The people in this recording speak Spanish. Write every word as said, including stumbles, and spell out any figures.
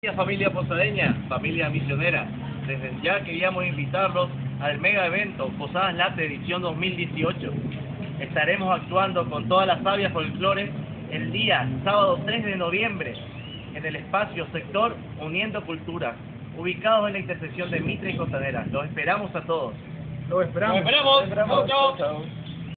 Familia posadeña, familia misionera, desde ya queríamos invitarlos al mega evento Posadas Late edición dos mil dieciocho. Estaremos actuando con todas las sabias folclores el día sábado tres de noviembre en el espacio sector Uniendo Culturas, ubicados en la intersección de Mitre y Costanera. Los esperamos a todos. Los esperamos. Los esperamos. Los esperamos. Chao, chao.